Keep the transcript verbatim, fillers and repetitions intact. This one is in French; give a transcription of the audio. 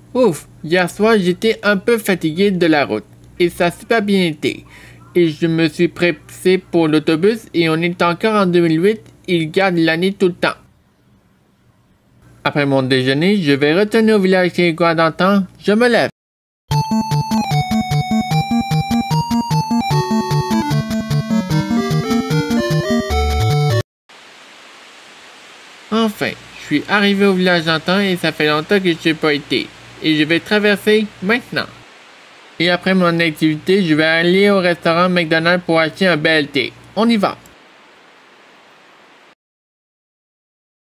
Ouf, hier soir j'étais un peu fatigué de la route et ça s'est pas bien été. Et je me suis pressé pour l'autobus et on est encore en deux mille huit, il garde l'année tout le temps. Après mon déjeuner, je vais retourner au village québécois d'antan. Je me lève. Enfin, je suis arrivé au village d'antan et ça fait longtemps que je n'ai pas été. Et je vais traverser maintenant. Et après mon activité, je vais aller au restaurant McDonald's pour acheter un B L T. On y va.